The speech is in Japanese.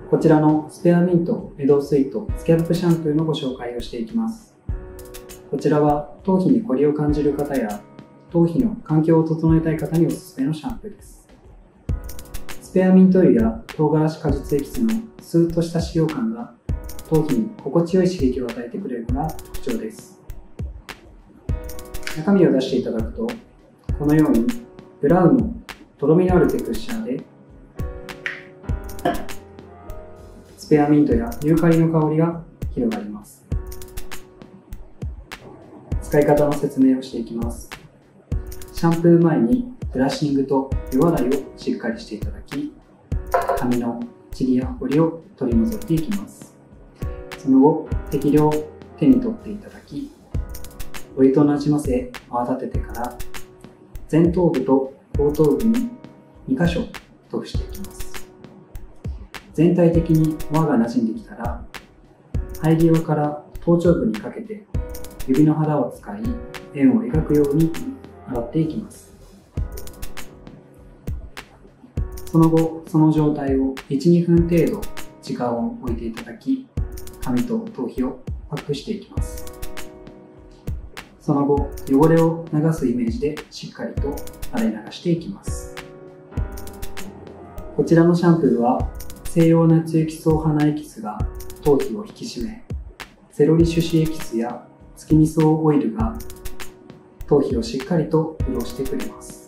こちらのスペアミントメドウスイートスキャルプシャンプーのご紹介をしていきます。こちらは頭皮にコリを感じる方や頭皮の環境を整えたい方におすすめのシャンプーです。スペアミント油や唐辛子果実エキスのスーッとした使用感が頭皮に心地よい刺激を与えてくれるのが特徴です。中身を出していただくと、このようにブラウンのとろみのあるテクスチャーでスペアミントやユーカリの香りが広がります。使い方の説明をしていきます。シャンプー前にブラッシングと湯洗いをしっかりしていただき、髪のチリやホコリを取り除いていきます。その後、適量手に取っていただき、お湯となじませ泡立ててから前頭部と後頭部に2箇所塗布していきます。全体的に泡がなじんできたら、生え際から頭頂部にかけて指の腹を使い円を描くように洗っていきます。その後、その状態を 1,2 分程度時間を置いていただき、髪と頭皮をパックしていきます。その後、汚れを流すイメージでしっかりと洗い流していきます。こちらのシャンプーは西洋ナツユキソウ花エキスが頭皮を引き締め、セロリ種子エキスや月見草オイルが頭皮をしっかりと潤してくれます。